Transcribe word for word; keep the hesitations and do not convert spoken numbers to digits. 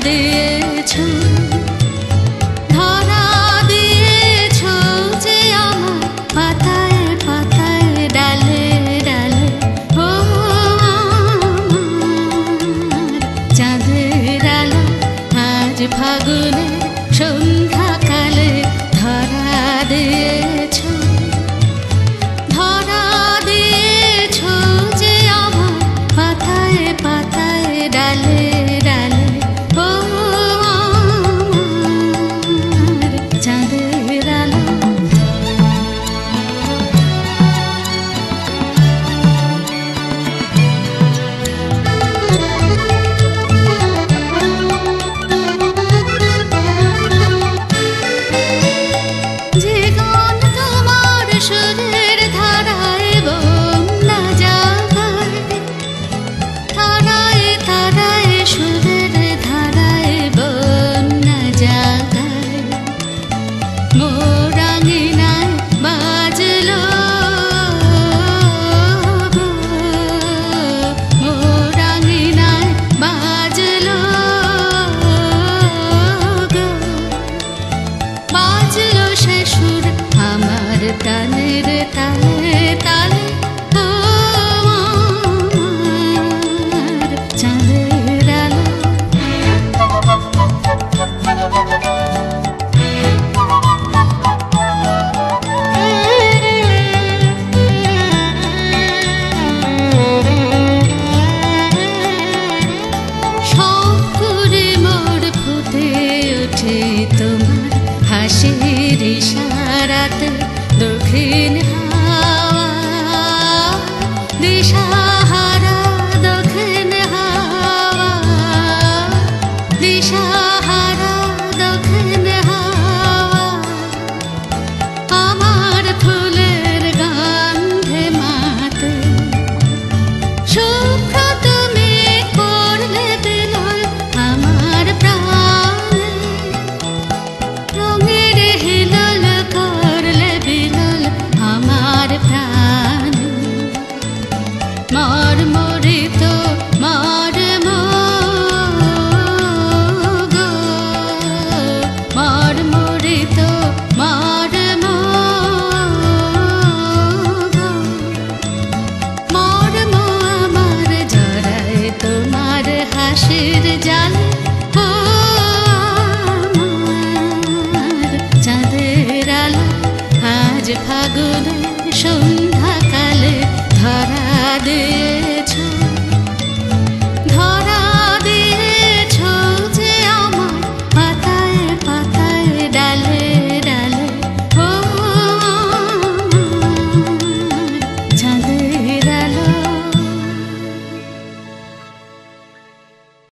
দিয়েছ ধরা দিয়েছ যে আমার পাতায় পাতায় ডালে ডালে ও চাঁদের আলো আজ ফাগুনে সন্ধ্যাকালে ধরা দিয়েছ ধরা দিয়েছ যে আমার পাতায় পাতায় ডালে ডালে ও আমার চাঁদের আলো সুরের ধারায় বন্যা জাগায় ধারায় ধারায় সুরের ধারায় বন্যা জাগায় মোরাঙ্গিনায় বাজলো মোরাঙ্গিনায় বাজলো বাজলো সে সুর আমার তানের তালে তালে ও আমার চাঁদের আলো সব করে মোর ফুটে ওঠে তোমার হাসির ইশারাতে দক্ষিণ হাওয়া দিশাহারা দক্ষিণ হাওয়া দিশাহারা দক্ষিণ হাওয়া আমার ফুলের গন্ধে মাতে শুভ্র তুমি করলে বিলয় আমার প্রাণে রঙের হিলল করলে বিলল আমার প্রাণ মর্মরিত মর্ম গো মর্মরিত মর্ম গো মর্ম আমার জড়ায় তোমার হাসির জালে ও আমার চাঁদের আলো আজ ফাগুনে সন্ধ্যাকালে ধরা দিয়েছ।